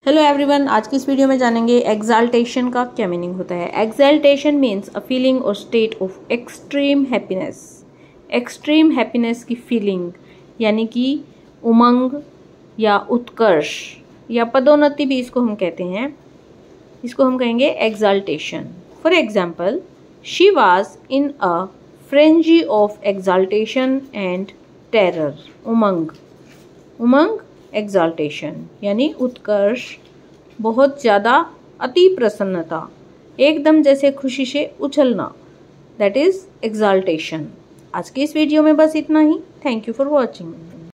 Hello everyone, आज की इस वीडियो में जानेंगे एक्साल्टेशन का क्या मीनिंग होता है। Exaltation means a feeling or state of extreme happiness. Extreme happiness की फीलिंग यानी कि उमंग या उत्कर्ष या पदोन्नति भी इसको हम कहते हैं। इसको हम कहेंगे exaltation. For example, she was in a frenzy of exaltation and terror. उमंग एक्साल्टेशन यानी उत्कर्ष, बहुत ज़्यादा अति प्रसन्नता, एकदम जैसे खुशी से उछलना, दैट इज एक्साल्टेशन। आज की इस वीडियो में बस इतना ही। Thank you for watching.